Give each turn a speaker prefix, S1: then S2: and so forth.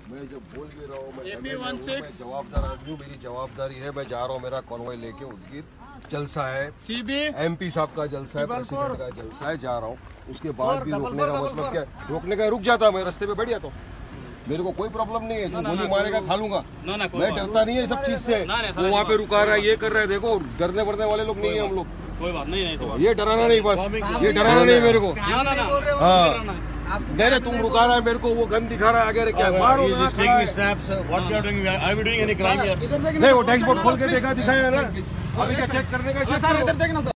S1: मैं जो बोल भी रहा हूँ, मैं
S2: AP16
S1: जवाबदार आदमी हूँ, मेरी जवाबदारी है। मैं जा रहा हूँ, मेरा कॉन्वॉय लेके उदगीर जलसा है,
S2: CB
S1: MP साहब का जलसा है, प्रेसिडेंट का जलसा है, जा रहा हूँ। उसके बाद भी रोकने का मतलब क्या? रोकने का रुक जाता, मैं रास्ते पे बैठ जाता हूँ, मेरे को कोई प्रॉब्लम नहीं है। जो गोली मारेगा खा लूंगा, मैं डरता नहीं है सब चीज से। वो वहाँ पे रुका रहा है, ये कर रहा है, देखो डरने पड़ने वाले लोग नहीं है हम लोग।
S3: कोई बात नहीं,
S1: ये डराना नहीं, बस ये डराना नहीं मेरे को। हाँ नहीं, तुम रुका रहा है मेरे को, वो गन दिखा रहा है आगे, क्या मारो। नहीं, वो डैशबोर्ड खोल के देखा, दिखाया ना, अभी क्या चेक करने का?